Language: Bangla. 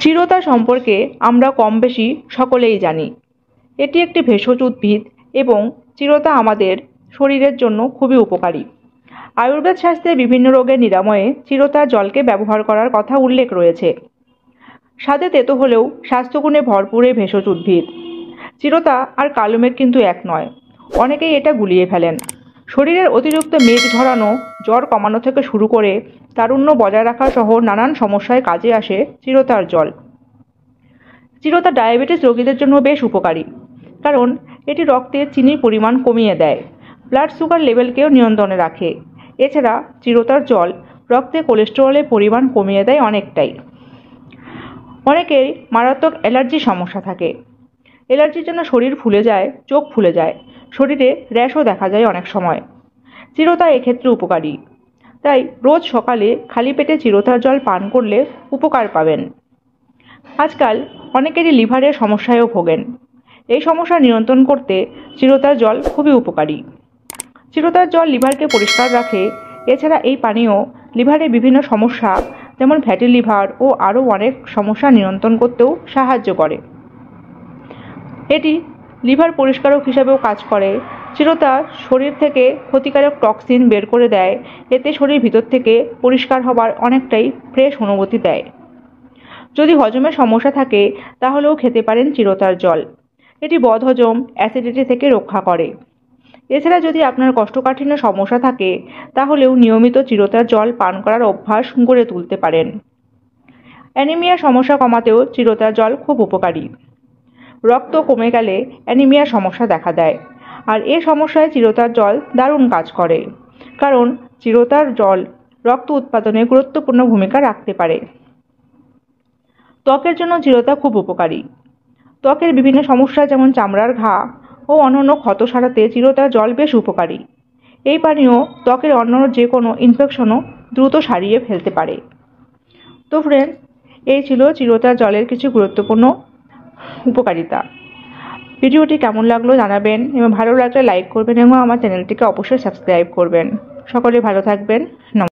চিরতা সম্পর্কে আমরা কম বেশি সকলেই জানি। এটি একটি ভেষজ উদ্ভিদ এবং চিরতা আমাদের শরীরের জন্য খুবই উপকারী। আয়ুর্বেদ শাস্ত্রে বিভিন্ন রোগের নিরাময়ে চিরতার জলকে ব্যবহার করার কথা উল্লেখ রয়েছে। স্বাদে তেতো হলেও স্বাস্থ্যগুণে ভরপুর এই ভেষজ উদ্ভিদ। চিরতা আর কালোমেঘ কিন্তু এক নয়, অনেকেই এটা গুলিয়ে ফেলেন। শরীরের অতিরিক্ত মেদ ঝরানো, জ্বর কমানো থেকে শুরু করে তারুণ্য বজায় রাখা সহ নানান সমস্যায় কাজে আসে চিরতার জল। চিরতা ডায়াবেটিস রোগীদের জন্য বেশ উপকারী, কারণ এটি রক্তে চিনির পরিমাণ কমিয়ে দেয়, ব্লাড সুগার লেভেলকেও নিয়ন্ত্রণে রাখে। এছাড়া চিরতার জল রক্তে কোলেস্টেরলের পরিমাণ কমিয়ে দেয় অনেকটাই। অনেকের মারাত্মক অ্যালার্জির সমস্যা থাকে। অ্যালার্জির জন্য শরীর ফুলে যায়, চোখ ফুলে যায়, শরীরে র্যাশও দেখা যায় অনেক সময়। চিরতা এক্ষেত্রে উপকারী, তাই রোজ সকালে খালি পেটে চিরতার জল পান করলে উপকার পাবেন। আজকাল অনেকেরই লিভারের সমস্যায়ও ভোগেন। এই সমস্যা নিয়ন্ত্রণ করতে চিরতার জল খুবই উপকারী। চিরতার জল লিভারকে পরিষ্কার রাখে। এছাড়া এই পানীয় লিভারের বিভিন্ন সমস্যা যেমন ফ্যাটি লিভার ও আরও অনেক সমস্যা নিয়ন্ত্রণ করতেও সাহায্য করে। এটি লিভার পরিষ্কারক হিসাবেও কাজ করে। চিরতা শরীর থেকে ক্ষতিকারক টক্সিন বের করে দেয়, এতে শরীর ভিতর থেকে পরিষ্কার হবার অনেকটাই ফ্রেশ অনুভূতি দেয়। যদি হজমের সমস্যা থাকে তাহলেও খেতে পারেন চিরতার জল। এটি বদহজম, অ্যাসিডিটি থেকে রক্ষা করে। এছাড়া যদি আপনার কোষ্ঠকাঠিন্য সমস্যা থাকে তাহলেও নিয়মিত চিরতার জল পান করার অভ্যাস গড়ে তুলতে পারেন। অ্যানিমিয়া সমস্যা কমাতেও চিরতার জল খুব উপকারী। রক্ত কমে গেলে অ্যানিমিয়া সমস্যা দেখা দেয়, আর এ সমস্যায় চিরতার জল দারুণ কাজ করে, কারণ চিরতার জল রক্ত উৎপাদনে গুরুত্বপূর্ণ ভূমিকা রাখতে পারে। ত্বকের জন্য চিরতা খুব উপকারী। ত্বকের বিভিন্ন সমস্যা যেমন চামড়ার ঘা ও অন্যান্য ক্ষত সারাতে চিরতার জল বেশ উপকারী। এই পানীয় ত্বকের অন্য যে কোনো ইনফেকশনও দ্রুত সারিয়ে ফেলতে পারে। তো ফ্রেন্ডস, এই ছিল চিরতার জলের কিছু গুরুত্বপূর্ণ উপকারিতা। ভিডিওটি কেমন লাগলো জানাবেন এবং ভালো লাগলে লাইক করবেন এবং আমার চ্যানেলটিকে অবশ্যই সাবস্ক্রাইব করবেন। সকলে ভালো থাকবেন। নমস্কার।